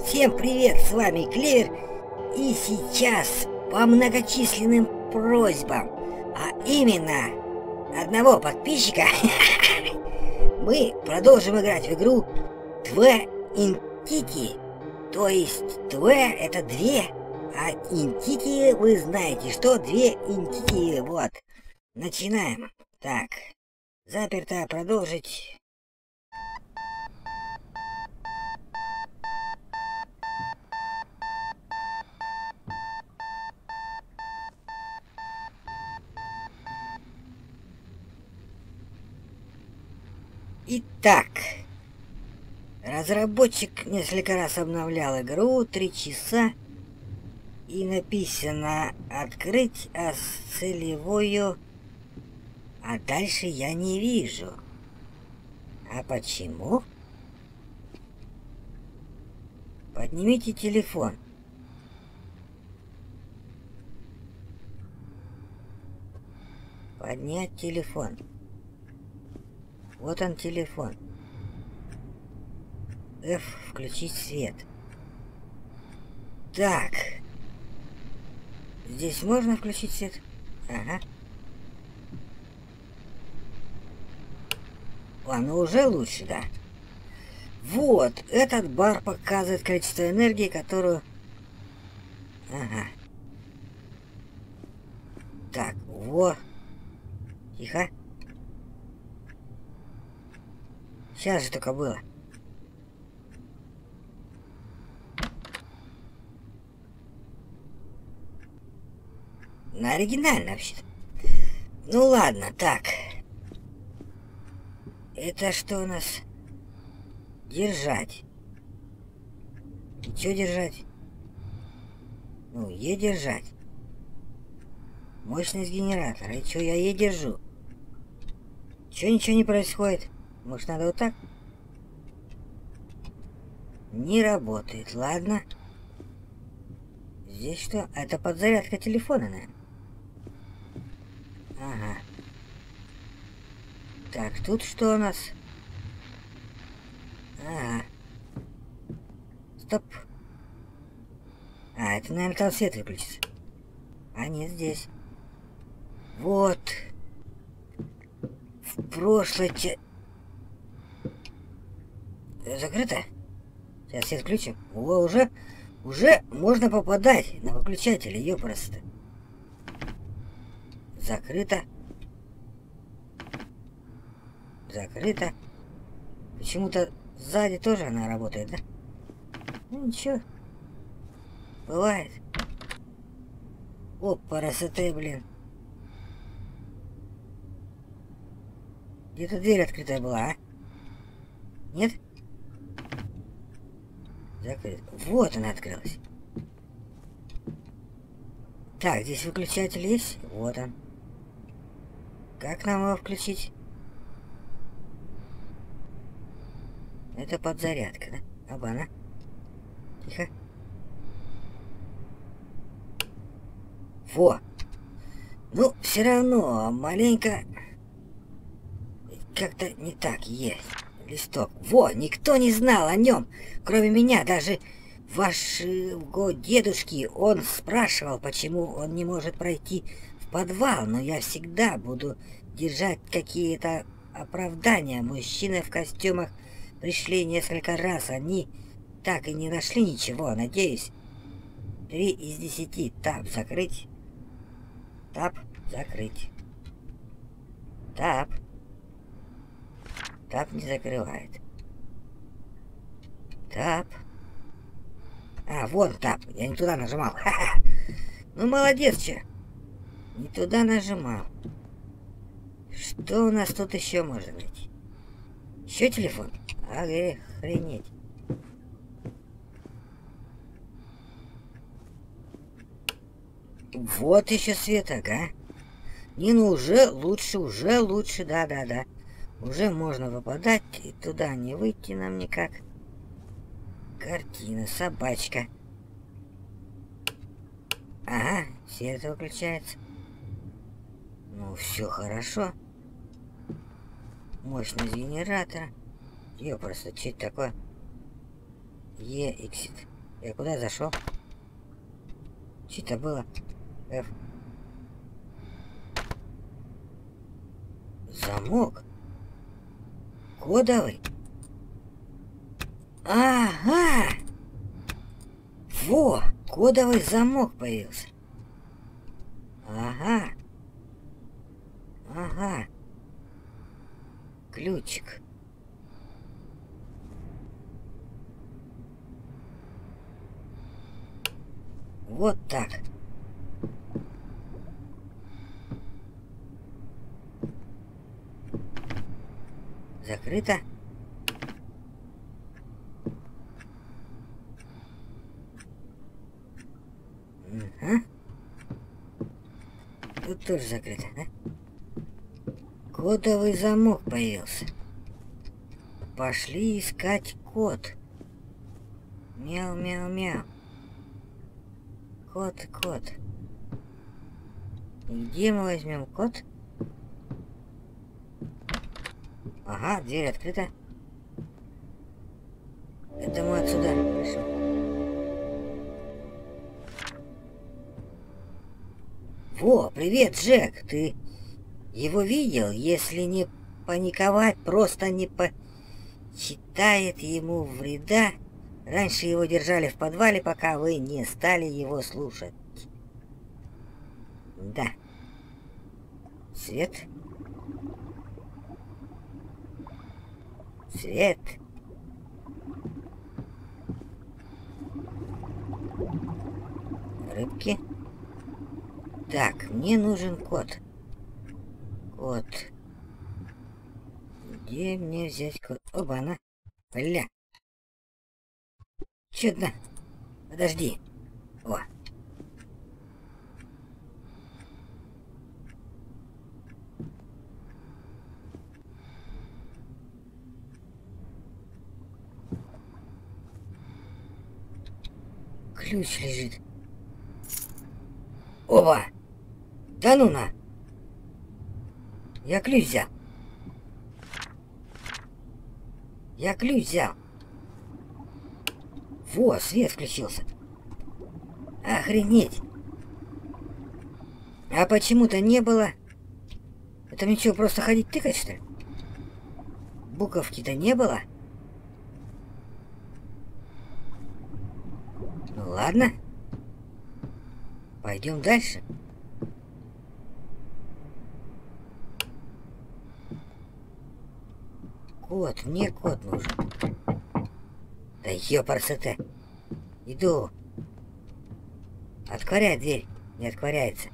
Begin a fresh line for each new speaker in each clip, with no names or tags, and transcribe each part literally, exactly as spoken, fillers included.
Всем привет, с вами Клевер, и сейчас по многочисленным просьбам, а именно одного подписчика, мы продолжим играть в игру Две Интити. То есть Две это две, а Интити вы знаете, что две Интити. Вот, начинаем. Так, заперто, продолжить. Итак, разработчик несколько раз обновлял игру, три часа, и написано «Открыть целевую», а дальше я не вижу. А почему? Поднимите телефон. Поднять телефон. Вот он, телефон. F, включить свет. Так. Здесь можно включить свет? Ага. О, ну уже лучше, да. Вот, этот бар показывает количество энергии, которую... Ага. Так, во. Тихо. Сейчас же только было. На оригинально вообще-то. Ну ладно, так. Это что у нас? Держать. И что держать? Ну, Е держать. Мощность генератора. И что, я Е держу? Чё ничего не происходит? Может, надо вот так? Не работает, ладно. Здесь что? Это подзарядка телефона, наверное. Ага. Так, тут что у нас? Ага. Стоп. А, это, наверное, там свет выключится. А нет, здесь. Вот. В прошлой че... Закрыто? Сейчас свет включим. О, уже, уже можно попадать на выключатель. Ее просто. Закрыто. Закрыто. Почему-то сзади тоже она работает, да? Ну ничего. Бывает. Опа, красоты, блин. Где-то дверь открытая была, а? Нет? Закрыта. Вот она открылась. Так, здесь выключатель есть? Вот он. Как нам его включить? Это подзарядка, да? Обана. Тихо. Во! Ну, все равно маленько как-то не так есть. Листок. Во! Никто не знал о нем, кроме меня. Даже вашего дедушки. Он спрашивал, почему он не может пройти в подвал. Но я всегда буду держать какие-то оправдания. Мужчины в костюмах пришли несколько раз. Они так и не нашли ничего, надеюсь. Три из десяти. Тап закрыть. Тап закрыть. Тап. Тап не закрывает. Тап. А, вон тап. Я не туда нажимал. Ха-ха. Ну, молодец, че. Не туда нажимал. Что у нас тут еще может быть? Еще телефон? Ага, охренеть. Вот еще свет, ага. Не, ну уже лучше, уже лучше, да-да-да. Уже можно попадать, и туда не выйти нам никак. Картина, собачка. Ага, свет выключается. Ну, все хорошо. Мощность генератора. Ее просто, что это такое? Е, exit. Я куда зашел? Что это было? F. Замок? Кодовый? Ага! Во! Кодовый замок появился. Ага. Ага. Ключик. Вот так. Закрыто. Угу. Тут тоже закрыто, да? Кодовый замок появился. Пошли искать код. Мяу-мяу-мяу. Код, код. И где мы возьмем код? Ага, дверь открыта. Это мы отсюда пришли. Во, привет, Джек. Ты его видел? Если не паниковать, просто не почитает ему вреда. Раньше его держали в подвале, пока вы не стали его слушать. Да. Свет. Свет. Рыбки. Так, мне нужен код. Код. Где мне взять код? Оба-на. Бля. Чудно. Подожди. О. Ключ лежит. Оба. Да ну на. Я ключ взял. Я ключ взял. Во, свет включился. Охренеть. А почему-то не было. Это ничего, просто ходить тыкать, что ли? Буковки-то не было. Ну ладно. Пойдем дальше. Кот, мне кот нужен. Да ёпарсы-то. Иду. Отворяй дверь. Не отворяется.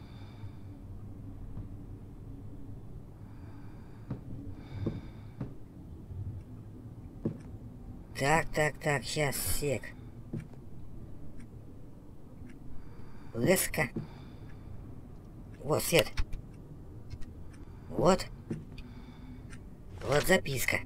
Так, так, так, сейчас, сек. Леска. Вот свет. Вот. Вот записка.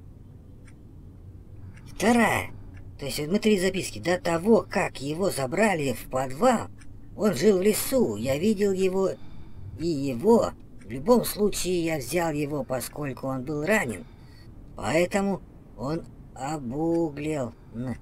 Вторая. То есть внутри записки. До того, как его забрали в подвал, он жил в лесу. Я видел его и его. В любом случае я взял его, поскольку он был ранен. Поэтому он обуглел.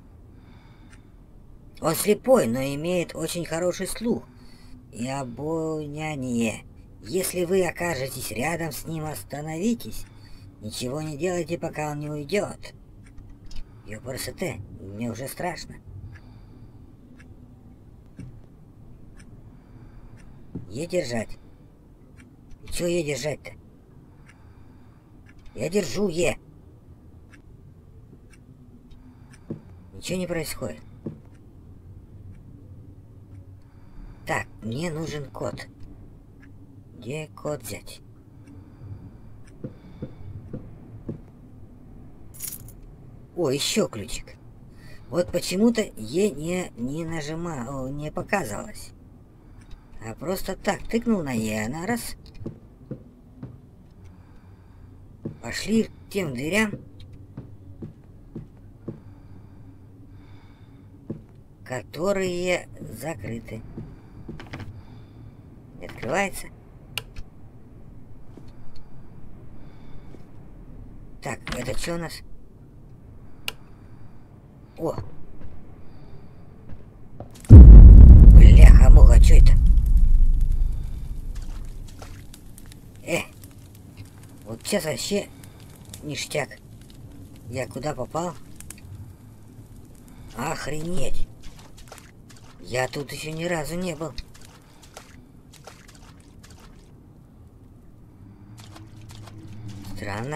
Он слепой, но имеет очень хороший слух и обоняние. Если вы окажетесь рядом с ним, остановитесь. Ничего не делайте, пока он не уйдет. Ёпарсы-то, мне уже страшно. Е держать. И чё Е держать-то? Я держу Е. Ничего не происходит. Так, мне нужен код. Где код взять? О, еще ключик. Вот почему-то Е не, не нажимал, не показывалось. А просто так тыкнул на Е, она раз. Пошли к тем дверям, которые закрыты. Не открывается. Так, это что у нас? О! сейчас вообще ништяк. Я куда попал? Охренеть! Я тут еще ни разу не был. Странно.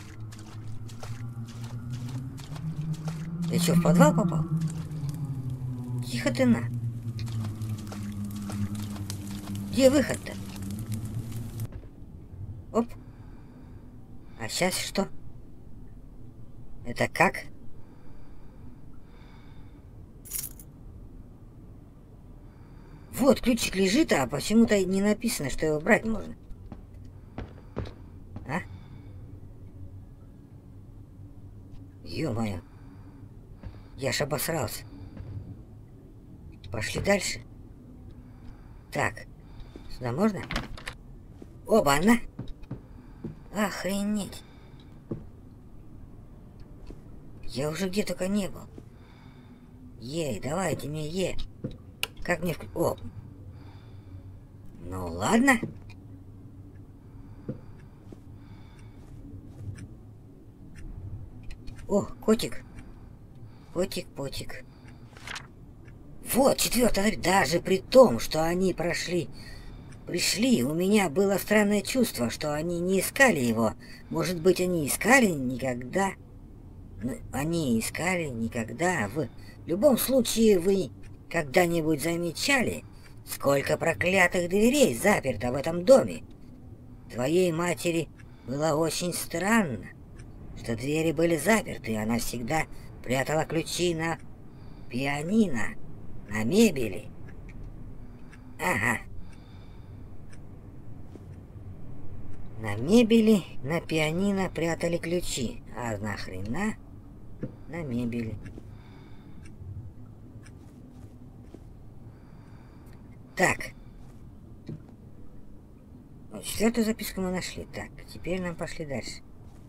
Ты что, в подвал попал? Тихо ты на. Где выход-то? Оп. А сейчас что? Это как? Вот, ключик лежит, а почему-то не написано, что его брать можно. А? Ё-моё. Я ж обосрался. Пошли дальше. Так. Сюда можно? Оба, она. Охренеть. Я уже где только не был. Ей, давайте мне Е. Как мне... Вк... О. Ну ладно. О, котик. Котик-потик. Вот, четвертая. Даже при том, что они прошли... Пришли, у меня было странное чувство, что они не искали его. Может быть, они искали никогда... Ну, они искали никогда. В любом случае, вы когда-нибудь замечали, сколько проклятых дверей заперто в этом доме? Твоей матери было очень странно, что двери были заперты, и она всегда прятала ключи на пианино, на мебели. Ага. На мебели, на пианино прятали ключи, а нахрена на мебели. Так. Вот четвертую записку мы нашли. Так, теперь нам пошли дальше.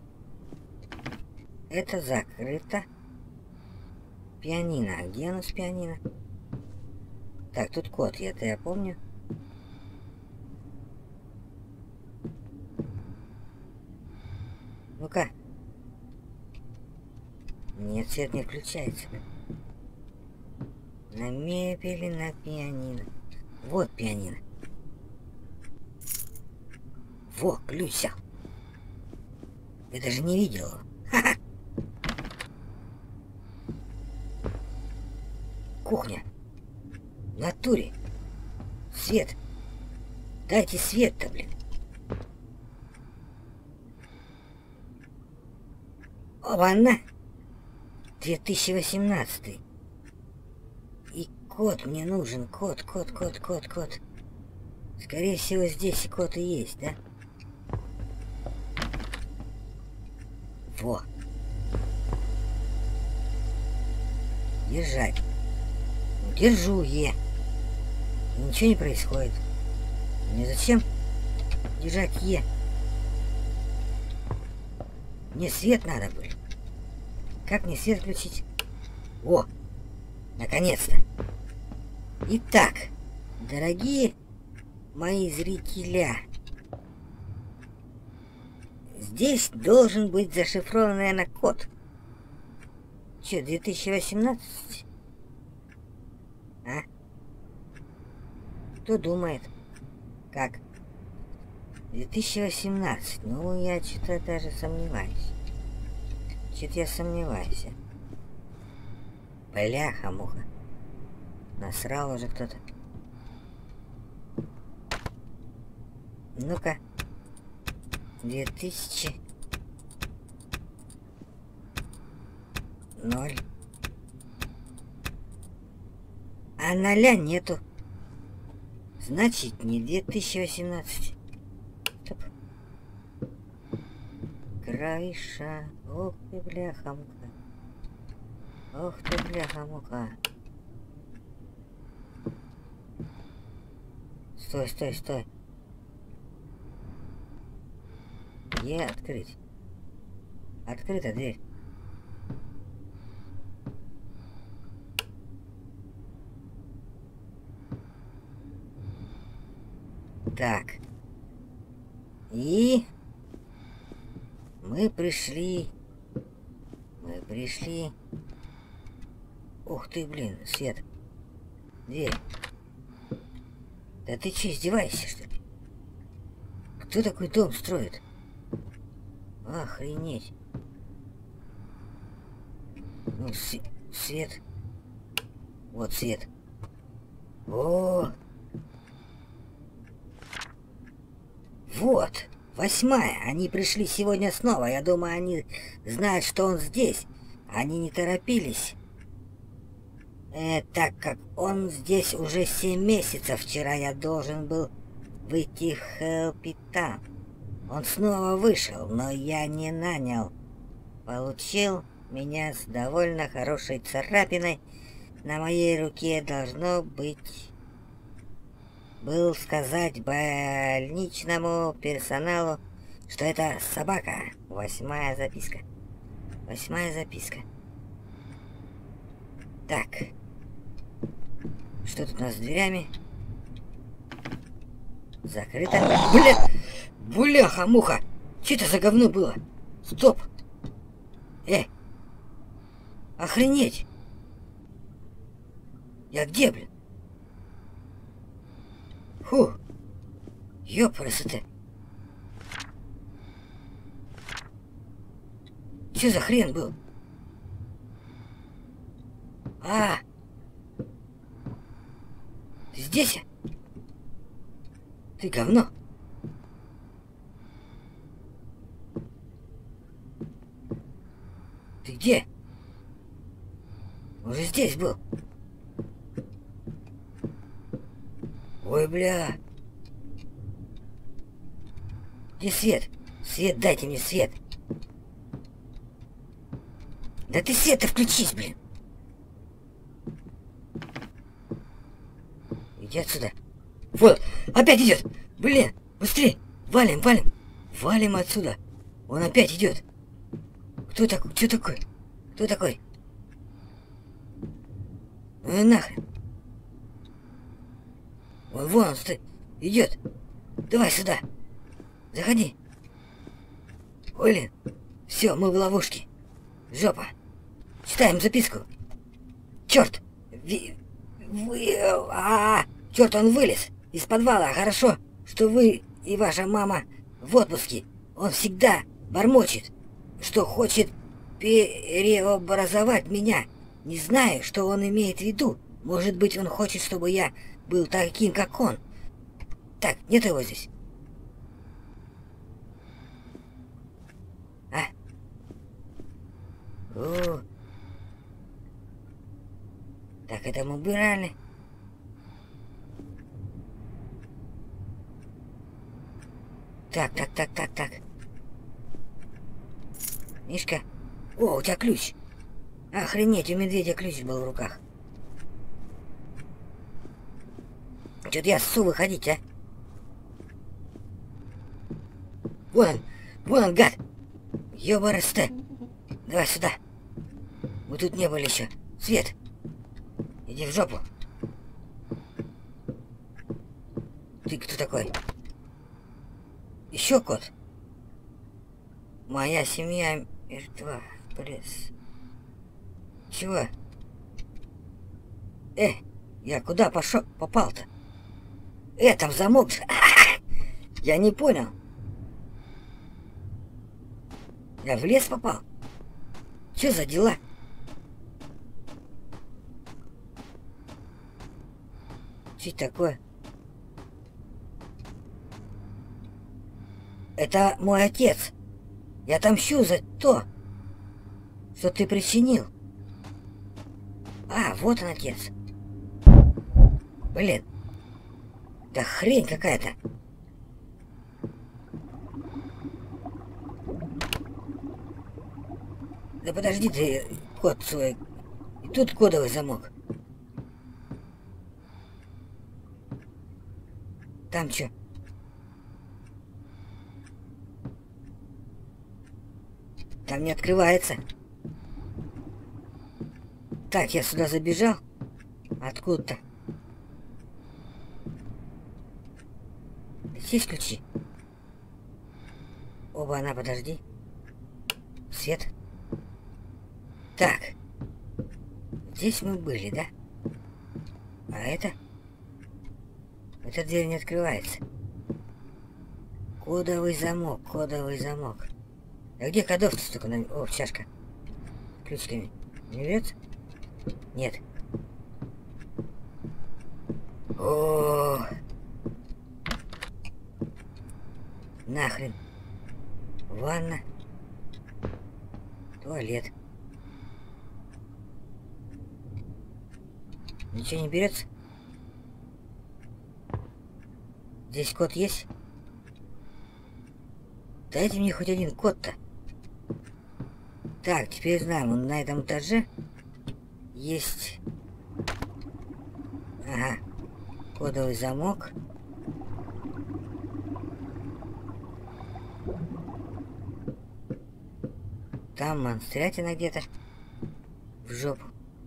Это закрыто. Пианино. А где у нас пианино? Так, тут код, это я помню. Ну-ка. Нет, свет не включается. На мебели, на пианино. Вот пианино. Во, ключ взял. Я даже не видел его. Ха-ха. Кухня. В натуре. Свет. Дайте свет-то, блин. Ладно. две тысячи восемнадцатый. И код мне нужен. Код, код, код, код, код. Скорее всего, здесь и код и есть, да? Во. Держать. Держу Е. И ничего не происходит. Мне зачем держать Е? Мне свет надо было. Как мне свет включить? О! Наконец-то! Итак, дорогие мои зрителя, здесь должен быть зашифрован, наверное, код. Че, две тысячи восемнадцать? А? Кто думает? Как? две тысячи восемнадцать. Ну, я что-то даже сомневаюсь. Что-то я сомневаюсь. Бляха-муха. Насрал уже кто-то. Ну-ка. Две тысячи. Ноль. А ноля нету. Значит, не две тысячи восемнадцать. Стоп. Крыша. Ох ты, бляха-муха. Ох ты, бляха-муха. Стой, стой, стой. Е, открыть. Открыта дверь. Так. И... Мы пришли. Мы пришли. Ух ты, блин, Свет. Дверь. Да ты че, издеваешься, что ли? Кто такой дом строит? Охренеть. Ну, свет. Вот свет. О! Вот. Восьмая. Они пришли сегодня снова. Я думаю, они знают, что он здесь. Они не торопились. Э, так как он здесь уже семь месяцев. Вчера я должен был выйти в Хелпитан. Он снова вышел, но я не нанял. Получил меня с довольно хорошей царапиной. На моей руке должно быть... Был сказать больничному персоналу, что это собака. Восьмая записка. Восьмая записка. Так. Что тут у нас с дверями? Закрыто. Бля! Бляха-муха! Что это за говно было? Стоп! Э! Охренеть! Я где, блин? Фу! Ёпрст-ты! Чё за хрен был? А! Ты здесь? Ты говно! Ты где? Уже здесь был. Ой, бля. Где свет? Свет, дайте мне свет. Да ты свет-то включись, блин. Иди отсюда. Вот, опять идет. Блин, быстрее. Валим, валим. Валим отсюда. Он опять идет. Кто такой? Что такой? Кто такой? Ну и нахрен. Вон, вон он стоит. Идет. Давай сюда. Заходи. Ой, блин. Все, мы в ловушке. Жопа. Читаем записку. Черт. Ви... Вы... А, -а, -а. Черт, он вылез из подвала. Хорошо, что вы и ваша мама в отпуске. Он всегда бормочет, что хочет переобразовать меня. Не знаю, что он имеет в виду. Может быть, он хочет, чтобы я был таким, как он. Так, нет его здесь. А? О. Так, это мы убирали. Так, так, так, так, так. Мишка. О, у тебя ключ. Охренеть, у медведя ключ был в руках. Что-то я ссу выходить, а? Вон он, вон он, гад. Ёбарасте. Давай сюда. Мы тут не были еще. Свет. Иди в жопу. Ты кто такой? Еще кот? Моя семья мертва. Пресс. Чего? Э, я куда пошел, попал-то? Э, там замок же. Я не понял. Я в лес попал? Что за дела? Что такое? Это мой отец. Я отомщу за то, что ты причинил. А, вот он, отец. Блин. Да хрень какая-то. Да подожди ты, код свой. И тут кодовый замок. Там что? Там не открывается. Так, я сюда забежал. Откуда-то. Есть ключи? Оба, она, подожди. свет. Так. Здесь мы были, да? А это? Эта дверь не открывается. Кодовый замок, кодовый замок. А где кодов-то столько? На... О, чашка. Ключиками. Не берется? Нет. О, нахрен. Ванна. Туалет. Ничего не берется? Здесь код есть? Дайте мне хоть один код-то. Так, теперь знаем, он на этом этаже есть. Ага. Кодовый замок. Там монстрятина где-то. В жопу.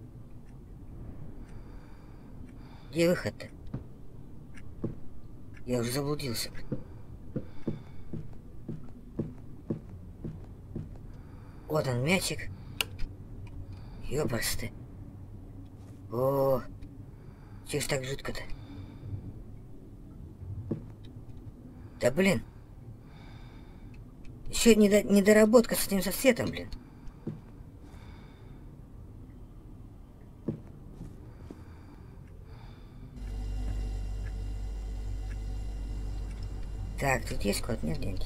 Где выход-то? Я уже заблудился. Вот он, мячик. Ёпрсты. О, чё ж так жутко-то? Да блин. Еще недо, недоработка с этим соседом, блин. Так, тут есть код? Нет, деньги.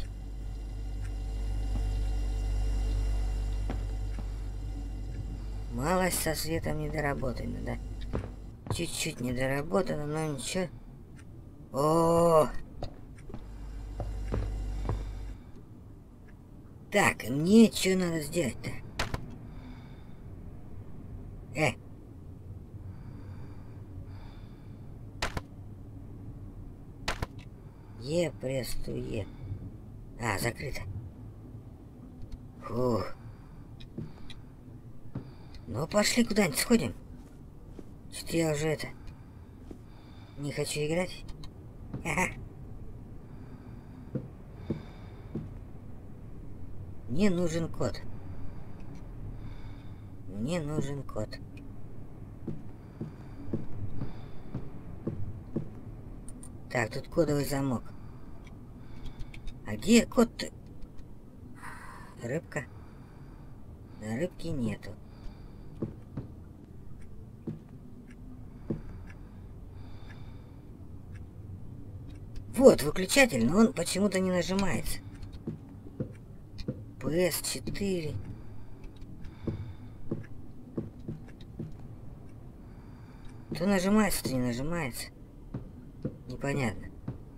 Малость со светом недоработана, да? Чуть-чуть недоработано, но ничего. О! Так, мне что надо сделать-то? Э! Е, престу, Е. А, закрыто. Фух. Ну, пошли куда-нибудь сходим. Что-то я уже это... Не хочу играть. Ага. Мне нужен код. Мне нужен код. Так, тут кодовый замок. А где код-то? Рыбка. На рыбки нету. Вот выключатель, но он почему-то не нажимается. пэ эс четыре. То нажимается, то не нажимается. Непонятно.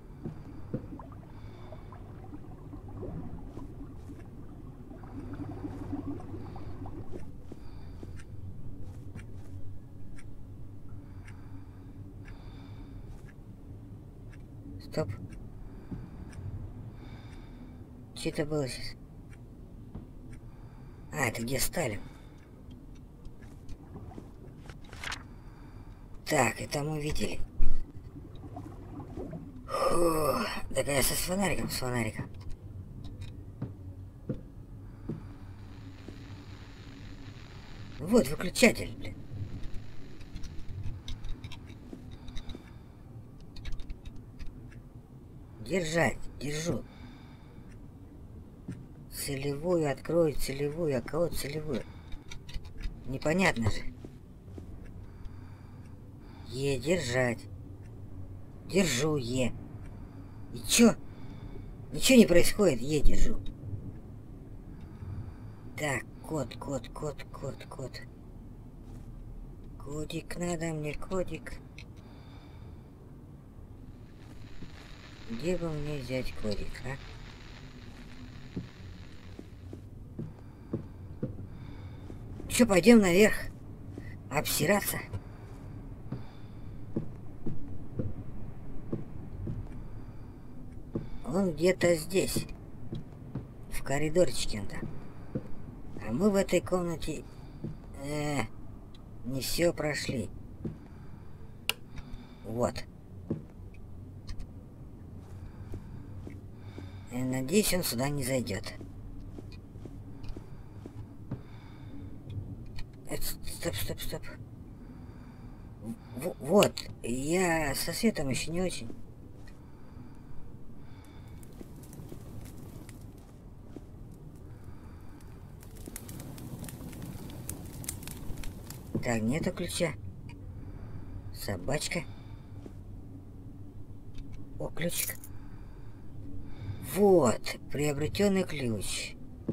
Стоп. Что это было сейчас? А, это где Сталин? Так, это мы видели. Фу, так я со с фонариком, с фонариком. Вот выключатель, блин. Держать, держу. Целевую открою, целевую, а кого целевую? Непонятно же. Е, держать. Держу, Е. И чё? Ничего не происходит, Е держу. Так, код, код, код, код, код. Кодик надо мне, кодик. Где бы мне взять кодик, а? Чё, пойдем наверх? Обсираться? Он где-то здесь. В коридорчике он там. А мы в этой комнате... Э, не все прошли. Вот. И надеюсь, он сюда не зайдет. Стоп, стоп, стоп. В вот, я со светом еще не очень. Так, нету ключа. Собачка. О, ключик. Вот, приобретенный ключ.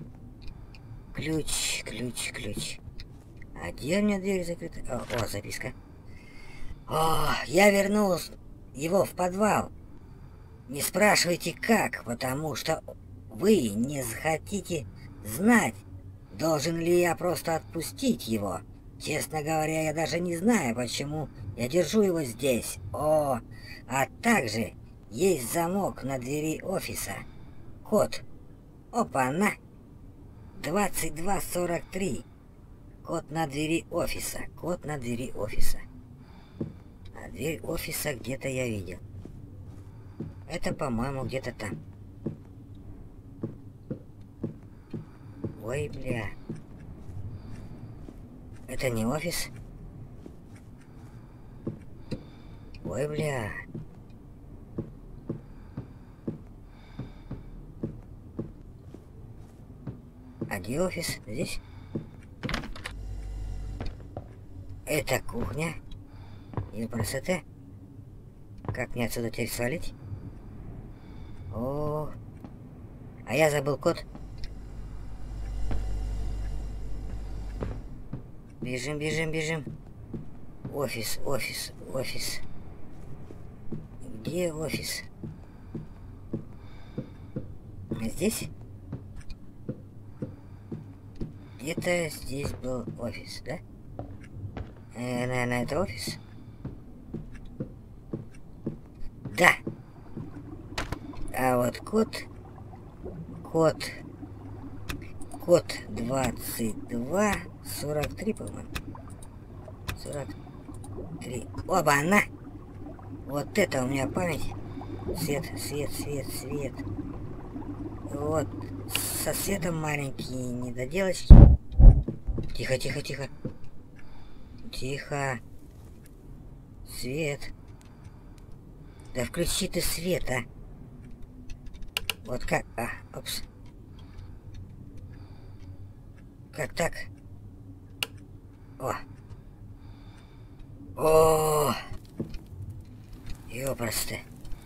Ключ, ключ, ключ. А где у меня дверь закрыта? О, о, записка. О, я вернул его в подвал. Не спрашивайте как, потому что вы не захотите знать, должен ли я просто отпустить его. Честно говоря, я даже не знаю, почему я держу его здесь. О, а также есть замок на двери офиса. Код. Опа-на. двадцать два сорок три. Код на двери офиса. Код на двери офиса. А дверь офиса где-то я видел. Это, по-моему, где-то там. Ой, бля. Это не офис? Ой, бля. А где офис? Здесь? Это кухня? Или красота? Как мне отсюда теперь свалить? О, а я забыл код. Бежим, бежим, бежим. Офис, офис, офис. Где офис? Здесь? Где-то здесь был офис, да? Э, наверное, это офис? Да. А вот код... Код... Код двадцать два сорок три, по-моему. сорок три. Оба, она! Вот это у меня память. Свет, свет, свет, свет. Вот. Со светом маленькие недоделочки. Тихо, тихо, тихо. Тихо. Свет. Да включи ты свет, а. Вот как... А, опс. Как так? О. О. Ёпросты.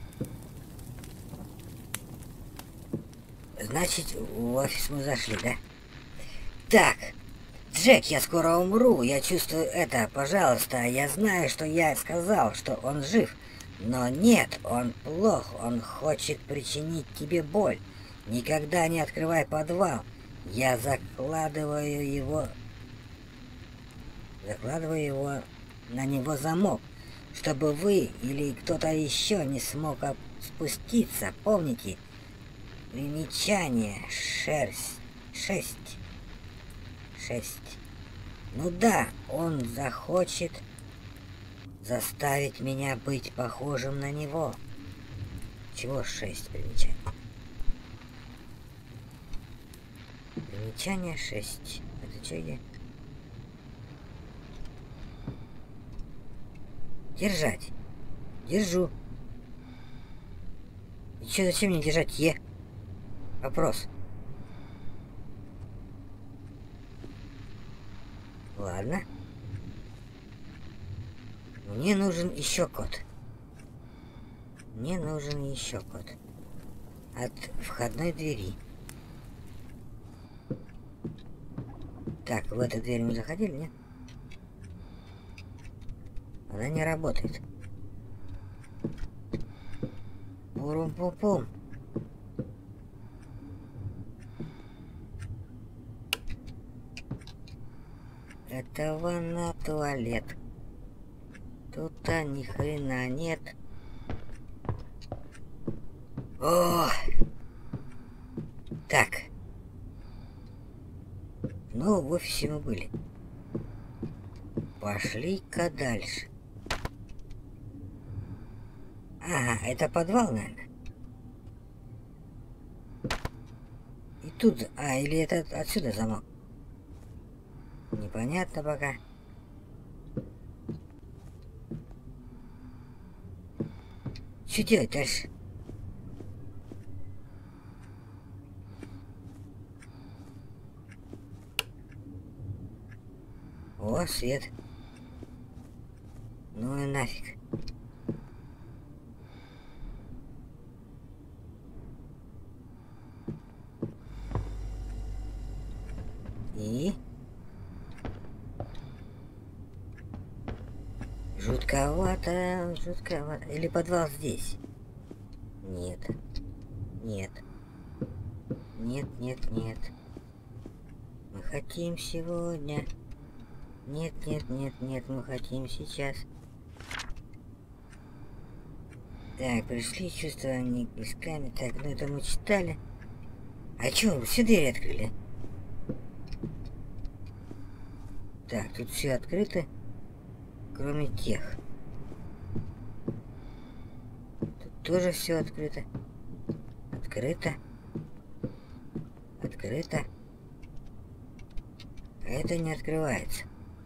Значит, в офис мы зашли, да? Так. Джек, я скоро умру. Я чувствую это. Пожалуйста, я знаю, что я сказал, что он жив. Но нет, он плох. Он хочет причинить тебе боль. Никогда не открывай подвал. Я закладываю его... Закладываю его... на него замок. Чтобы вы или кто-то еще не смог спуститься. Помните? Примечание. Шерсть. Шесть. Шесть. Ну да, он захочет заставить меня быть похожим на него. Чего шесть примечаний? Примечание шесть. Это что я? Держать. Держу. И что, зачем мне держать Е? Вопрос. Ладно. Мне нужен еще код. Мне нужен еще код. От входной двери. Так, в эту дверь мы заходили, нет? Она не работает. Пурум-пум-пум. Этого на туалет. Тут-то ни хрена нет. О! Так. Ну, в офисе мы были. Пошли-ка дальше. Ага, это подвал, наверное. И тут... А, или это отсюда замок? Непонятно пока. что делать дальше? О, свет. Ну и нафиг. И... Жутковато, жутковато. Или подвал здесь? Нет. Нет. Нет, нет, нет. Мы хотим сегодня. Нет, нет, нет, нет, мы хотим сейчас. Так, пришли чувства не исками. Так, ну это мы читали. А чё, все двери открыли? Так, тут все открыто. Кроме тех. Тут тоже все открыто. Открыто. Открыто. А это не открывается.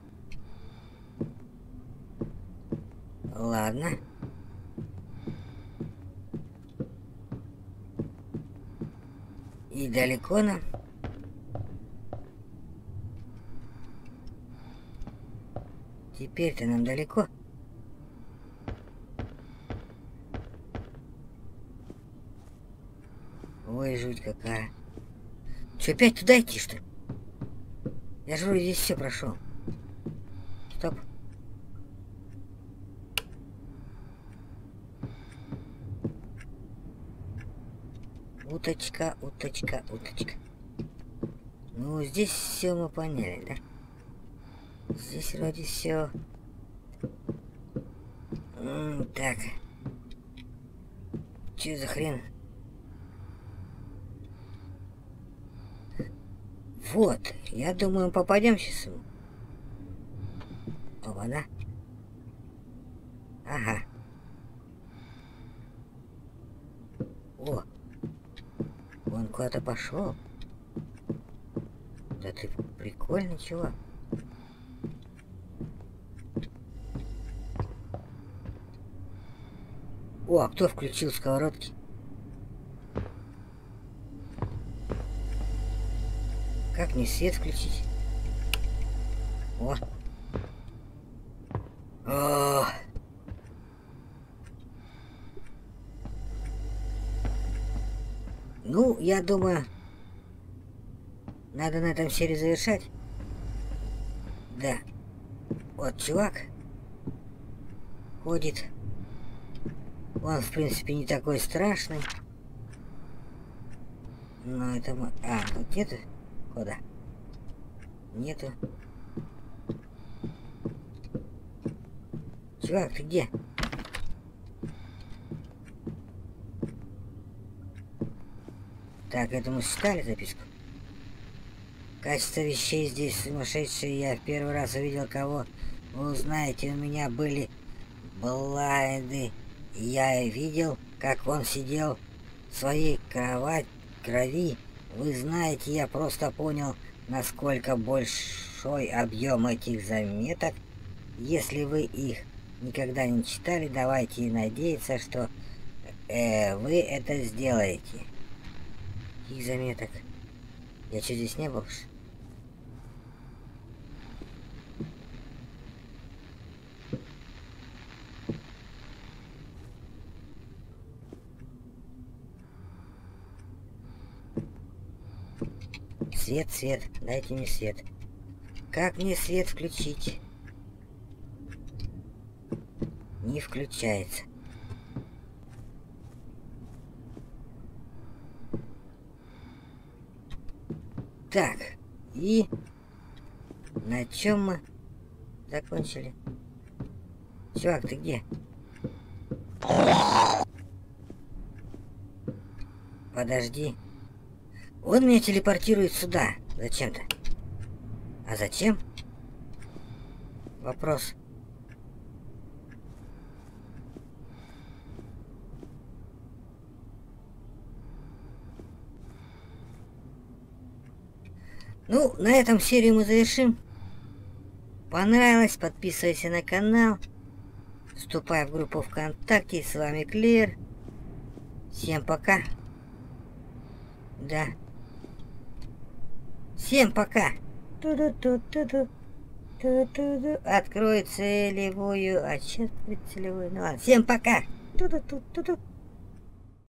Ладно. И далеко нам? Теперь-то нам далеко. Ой, жуть какая. Че, опять туда идти, что ли? Я же вроде здесь все прошел. Стоп. Уточка, уточка, уточка. Ну, здесь все мы поняли, да? Здесь вроде все. Так. Че за хрен? Вот, я думаю, мы попадем сейчас. Оба, да? Ага. О, он куда-то пошел. Да ты прикольный чувак. О, а кто включил сковородки? Как мне свет включить? О! О! Ну, я думаю, надо на этом серию завершать. Да. Вот чувак ходит. Он, в принципе, не такой страшный. Но это мы... А, тут нету? Куда? Нету. Чувак, ты где? Так, это мы читали записку. Качество вещей здесь сумасшедшее. Я в первый раз увидел, кого вы узнаете. У меня были блайды. Я видел, как он сидел в своей кровати, крови. Вы знаете, я просто понял, насколько большой объем этих заметок. Если вы их никогда не читали, давайте надеяться, что э, вы это сделаете. Их заметок. Я что, здесь не был? Свет, свет, дайте мне свет. Как мне свет включить? Не включается. Так, и на чем мы закончили? Чувак, ты где? Подожди. Он меня телепортирует сюда. Зачем-то. А зачем? Вопрос. Ну, на этом серию мы завершим. Понравилось? Подписывайся на канал. Вступай в группу ВКонтакте. С вами Клир. Всем пока. Да. Всем пока. Ту-ду-ту-ту-ду. Ту-ту-ду. Открой целевую. А сейчас целевую. Ну ладно. Всем пока. Ту-ду-ту-ту-ду.